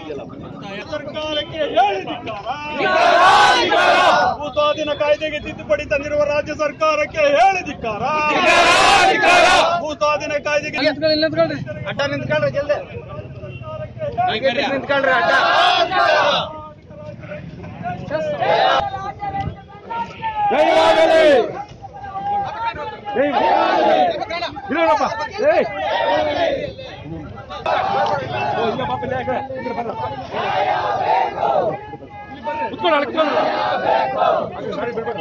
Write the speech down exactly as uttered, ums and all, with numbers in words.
ಸರ್ಕಾರಕ್ಕೆ ಭೂಸ್ವಾಧೀನ ಕಾಯ್ದೆಗೆ ತಿದ್ದುಪಡಿ ತಂದಿರುವ ರಾಜ್ಯ ಸರ್ಕಾರಕ್ಕೆ ಹೇಳಿದಿಕ್ಕಾರ. ಭೂಸ್ವಾಧೀನ ಕಾಯ್ದೆಗೆ ಅಡ್ಡ ನಿಂತ್ಕೊಳ್ರಿ ಜಲ್ದಿ ನಿಂತ್ಕೊಳ್ರಿ ಅಡ್ಡ. ಕುತ್ಕೊಳ್ಳ